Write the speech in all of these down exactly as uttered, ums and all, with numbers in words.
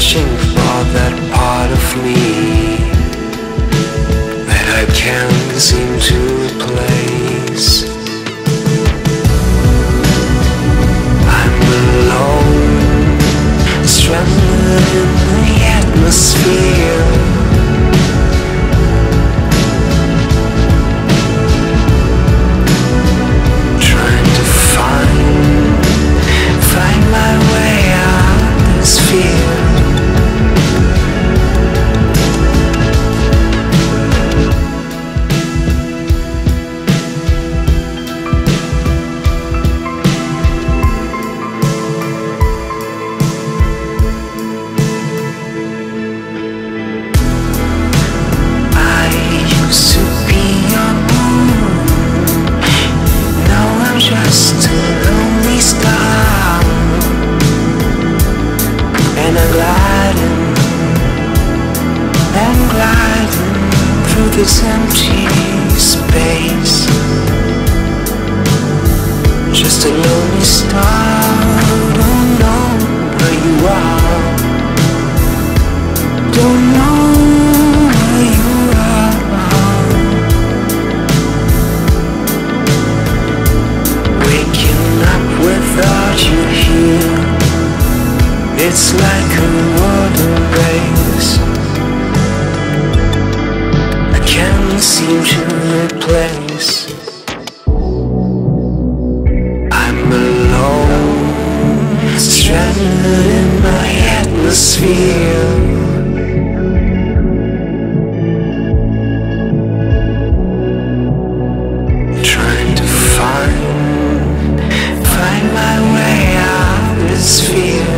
searching for that part of me that I can't seem to replace. I'm alone, stranded in the atmosphere. Trying to find, find my way out of this fear. Just a lonely star, and I'm gliding, I'm gliding through this empty space. Just a lonely star, don't know where you are, don't know where you are. Without you here, it's like a water race I can't seem to replace. I'm alone, stranded in my atmosphere. Trying to find, find my way out of this fear.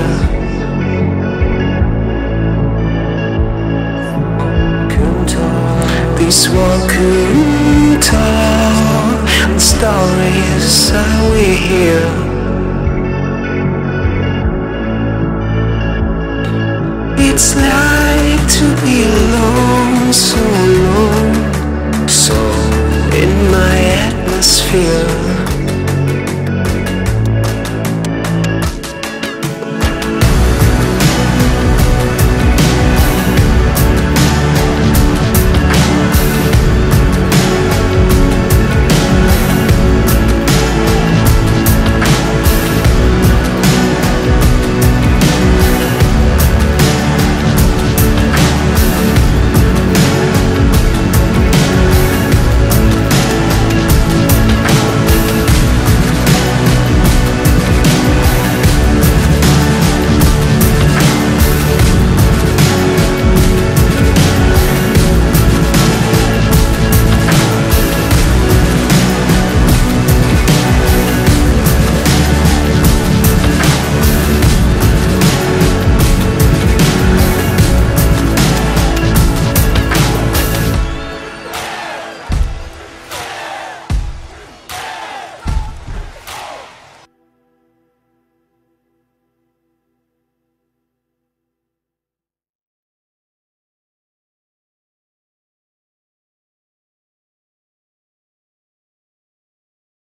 These walking tall and stories that we hear. It's like to be alone, so alone, so in my atmosphere.